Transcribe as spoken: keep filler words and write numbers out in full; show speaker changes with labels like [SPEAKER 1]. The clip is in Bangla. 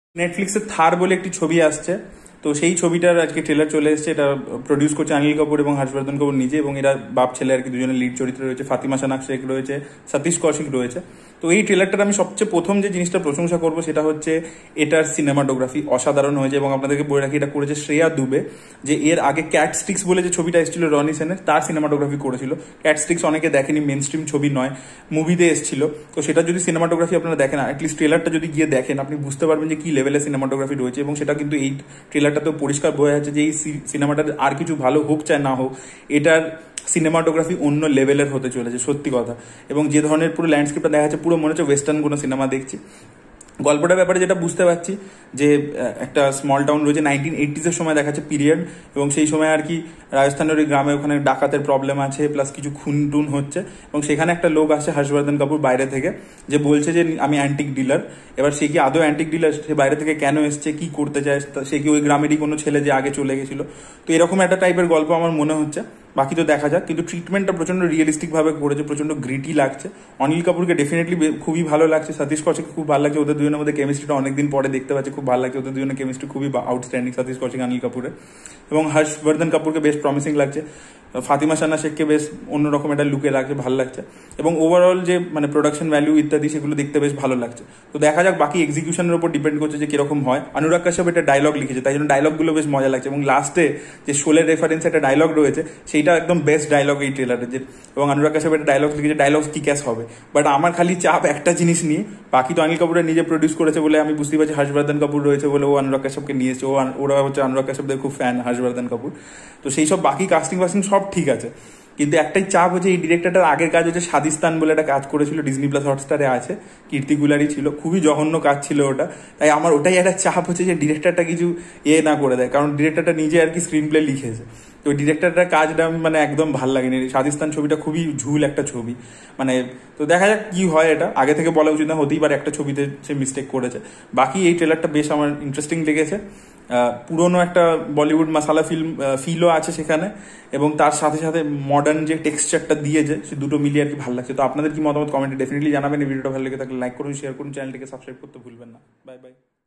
[SPEAKER 1] নেটফ্লিক্সের থার বলে একটি ছবি আসছে, তো সেই ছবিটার আজকে ট্রেলার চলে এসেছে। এটা প্রডিউস করছে অনিল কাপুর এবং হর্ষবর্ধন কাপুর নিজে, এবং এরা বাপ ছেলে আর কি দুজনের লিড চরিত্র রয়েছে। ফাতিমা শানাক শেখ রয়েছে, সতীশ কৌশিক রয়েছে। তো এই ট্রেলারটার আমি সবচেয়ে প্রথম যে জিনিসটা প্রশংসা করবো সেটা হচ্ছে এটার সিনেমাটোগ্রাফি অসাধারণ হয়েছে। এবং আপনাদেরকে বলে রাখি, এটা করেছে শ্রেয়া দুবে, যে এর আগে ক্যাট স্টিক্স বলে যে ছবিটা এসেছিল রনি সেনের, তার সিনেমাটোগ্রাফি করেছিল। ক্যাট স্টিক্স অনেকে দেখেনি, মেন স্ট্রিম ছবি নয়, মুভিতে এসেছিল। তো সেটা যদি সিনেমাটোগ্রাফি আপনারা দেখেন, অ্যাটলিস্ট ট্রেলারটা যদি গিয়ে দেখেন, আপনি বুঝতে পারবেন যে কি লেভেলের সিনেমাটোগ্রাফি রয়েছে। এবং সেটা কিন্তু এই ট্রেলারটাতেও পরিষ্কার বোঝা যাচ্ছে যে এই সিনেমাটার আর কিছু ভালো হোক চাই না হোক, এটার সিনেমাটোগ্রাফি অন্য লেভেলের হতে চলেছে, সত্যি কথা। এবং যে ধরনের পুরো ল্যান্ডস্কেপটা দেখা যাচ্ছে, পুরো মনে হচ্ছে ওয়েস্টার্ন কোনো সিনেমা দেখছি। গল্পটার ব্যাপারে যেটা বুঝতে পারছি, যে একটা স্মল টাউন রয়েছে, নাইনটিন এইটিজের সময় দেখাচ্ছে পিরিয়ড, এবং সেই সময় আর কি রাজস্থানের ওই গ্রামে ওখানে ডাকাতের প্রবলেম আছে, প্লাস কিছু খুন টুন হচ্ছে। এবং সেখানে একটা লোক আসে হর্ষবর্ধন কাপুর বাইরে থেকে, যে বলছে যে আমি অ্যান্টিক ডিলার। এবার সে কি আদৌ অ্যান্টিক ডিলার, সে বাইরে থেকে কেন এসছে, কি করতে চায়, সে কি ওই গ্রামেরই কোনো ছেলে যে আগে চলে গেছিল। তো এরকম একটা টাইপের গল্প আমার মনে হচ্ছে, বাকি তো দেখা যাক। কিন্তু ট্রিটমেন্টটা প্রচন্ড রিয়েলিস্টিক ভাবে করেছে, প্রচন্ড গ্রিটি লাগছে। অনিল কাপুরকে ডেফিনেটলি খুবই ভালো লাগছে, সতীশ কৌশিককে খুব ভালো লাগছে। ওদের দুজনের মধ্যে কেমিস্ট্রিটা অনেকদিন পরে দেখতে পাচ্ছি, খুব ভালো লাগছে। ওদের দুজনের কেমিস্ট্রি খুবই আউটস্ট্যান্ডিং, সতীশ কৌশিক অনিল কাপুরের। এবং হর্ষবর্ধন কাপুরকে বেশ প্রমিসিং লাগছে। ফাতিমা শানা শেখকে বেশ অন্যরকম একটা লুকে লাগছে, ভালো লাগছে। এবং ওভারঅল যে মানে প্রোডাকশন ভ্যালু ইত্যাদি, সেগুলো দেখতে বেশ ভালো লাগছে। তো দেখা যাক, বাকি এক্সিকিউশনের উপর ডিপেন্ড করছে যে কিরকম হয়। অনুরাগ কাশ্যপ এটা ডায়লগ লিখেছে, তাই জন্য ডায়লগগুলো বেশ মজা লাগছে। এবং লাস্টে যে শোলের রেফারেন্স একটা ডায়লগ রয়েছে, সেইটা একদম বেস্ট ডায়লগ এই ট্রেলারে। যে এবং অনুরাগ কাশ্যপ একটা ডায়লগ লিখেছে, ডায়লগ কি ক্যাশ হবে। বাট আমার খালি চাপ একটা জিনিস নিয়ে, বাকি তো অনিল কাপুরের নিজে প্রডিউস করেছে বলে আমি বুঝতে পারছি, হর্ষবর্ধন কাপুর রয়েছে বলে ও অনুরাগ কাশ্যপকে নিয়েছে। ও ওরা হচ্ছে অনুরাগ কাশ্যপদের খুব ফ্যান, হর্ষবর্ধন কাপুর। তো সেই সব বাকি কাস্টিং ফাস্টিং সব ঠিক আছে, কিন্তু একটাই চাপ হচ্ছে, এই ডিরেক্টরটার আগের কাজ হচ্ছে স্বাদিস্তান বলে একটা কাজ করেছিল, ডিজনি প্লাস হটস্টারে আছে, কীর্তি গুলারি ছিল, খুবই জঘন্য কাজ ছিল ওটা। তাই আমার ওটাই একটা চাপ হচ্ছে যে ডিরেক্টরটা কিছু এ না করে দেয়, কারণ ডিরেক্টরটা নিজে আর কি স্ক্রিন প্লে লিখেছে। তো ডিরেক্টরটার কাজটা মানে একদম ভাল লাগেনি। স্বাদিস্তান ছবিটা খুবই ঝুল একটা ছবি, মানে তো দেখা যাক কি হয়। এটা আগে থেকে বলা উচিত না, হতেই পারে একটা ছবিতে সে মিস্টেক করেছে। বাকি এই ট্রেলারটা বেশ আমার ইন্টারেস্টিং লেগেছে। পুরোনো একটা বলিউড মাসালা ফিল্ম ফিলও আছে সেখানে, এবং তার সাথে সাথে মডার্ন যে টেক্সচারটা দিয়েছে, সে দুটো মিলিয়ে আর কি ভালো লাগছে। তো আপনাদের কি মতামত কমেন্টে ডেফিনেটলি জানাবেন। এই ভিডিওটা ভালো লেগে থাকলে লাইক করুন, শেয়ার করুন, চ্যানেলটিকে সাবস্ক্রাইব করতে ভুলবেন না। Bye by.